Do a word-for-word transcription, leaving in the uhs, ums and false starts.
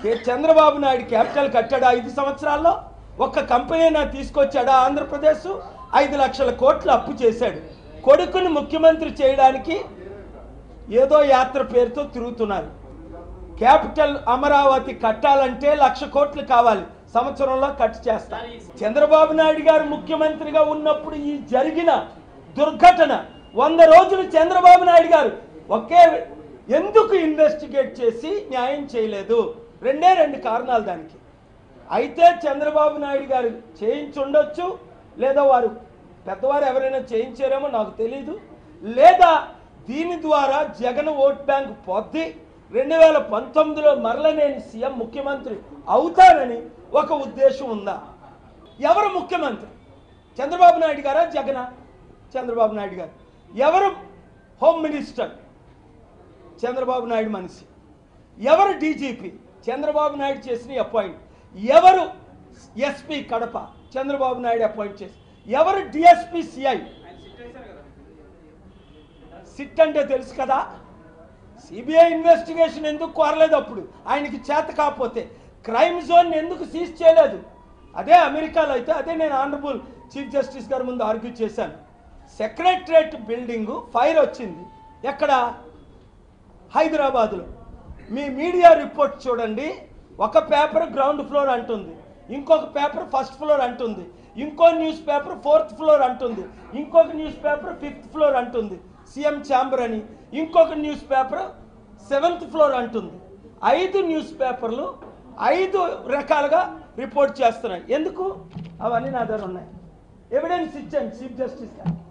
Chandrababu Naidu capital కట్టాడా ఐదు సంవత్సరాల్లో? ఒక్క కంపెనీ నా తీసుకొచ్చాడా? ఆంధ్రప్రదేశ్ ఐదు లక్షల కోట్లు అప్పు చేశాడు. కొడుకుని ముఖ్యమంత్రి చేయడానికి ఏదో యాత్ర పేరుతో తిరుగుతున్నారు. క్యాపిటల్ అమరావతి కట్టాలంటే లక్ష కోట్లు కావాలి, సంవత్సరంలో కట్ చేస్తా. చంద్రబాబు నాయుడు గారు ముఖ్యమంత్రిగా ఉన్నప్పుడు ఈ జరిగిన దుర్ఘటన వంద రోజులు చంద్రబాబు నాయుడు గారు ఒకే ఎందుకు ఇన్వెస్టిగేట్ చేసి న్యాయం చేయలేదు? రెండే రెండు కారణాలు దానికి. అయితే చంద్రబాబు నాయుడు గారు చేయించుండొచ్చు, లేదా వారు పెద్దవారు ఎవరైనా చేయించారేమో నాకు తెలీదు, లేదా దీని ద్వారా జగన్ ఓట్ బ్యాంక్ పొద్ది రెండు వేల పంతొమ్మిదిలో మరల నేను సీఎం ముఖ్యమంత్రి అవుతానని ఒక ఉద్దేశం ఉందా? ఎవరు ముఖ్యమంత్రి? చంద్రబాబు నాయుడు గారా జగనా? చంద్రబాబు నాయుడు గారు. ఎవరు హోమ్ మినిస్టర్? చంద్రబాబు నాయుడు మనిషి. ఎవరు డీజీపీ? చంద్రబాబు నాయుడు చేసిన అపాయింట్. ఎవరు ఎస్పీ కడప? చంద్రబాబు నాయుడు అపాయింట్ చేసి. ఎవరు డిఎస్పీ సిఐ? సిట్ అంటే తెలుసు కదా. సిబిఐ ఇన్వెస్టిగేషన్ ఎందుకు కోరలేదు? అప్పుడు ఆయనకి చేత కాకపోతే క్రైమ్ జోన్ ఎందుకు సీజ్ చేయలేదు? అదే అమెరికాలో అయితే, అదే నేను ఆనరబుల్ చీఫ్ జస్టిస్ గారి ముందు ఆర్గ్యూ చేశాను. సెక్రటరేట్ బిల్డింగు ఫైర్ వచ్చింది. ఎక్కడ? హైదరాబాదులో. మీ మీడియా రిపోర్ట్ చూడండి. ఒక పేపర్ గ్రౌండ్ ఫ్లోర్ అంటుంది, ఇంకొక పేపర్ ఫస్ట్ ఫ్లోర్ అంటుంది, ఇంకో న్యూస్ పేపర్ ఫోర్త్ ఫ్లోర్ అంటుంది, ఇంకొక న్యూస్ పేపర్ ఫిఫ్త్ ఫ్లోర్ అంటుంది సీఎం ఛాంబర్ అని, ఇంకొక న్యూస్ పేపర్ సెవెంత్ ఫ్లోర్ అంటుంది. ఐదు న్యూస్ పేపర్లు ఐదు రకాలుగా రిపోర్ట్ చేస్తున్నాయి. ఎందుకు? అవన్నీ నా దగ్గర ఉన్నాయి. ఎవిడెన్స్ ఇచ్చాను చీఫ్ జస్టిస్ గారు.